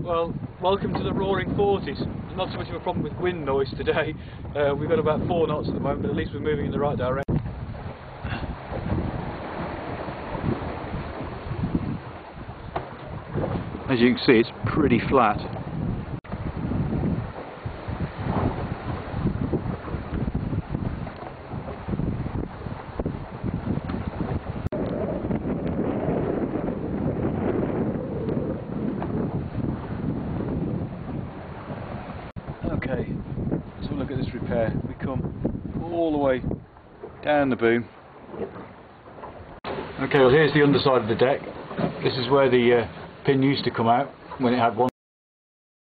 Well, welcome to the Roaring Forties. Not so much of a problem with wind noise today. We've got about 4 knots at the moment, but at least we're moving in the right direction. As you can see, it's pretty flat. Okay, let's have a look at this repair. We come all the way down the boom. Okay, well here's the underside of the deck. This is where the pin used to come out when it had one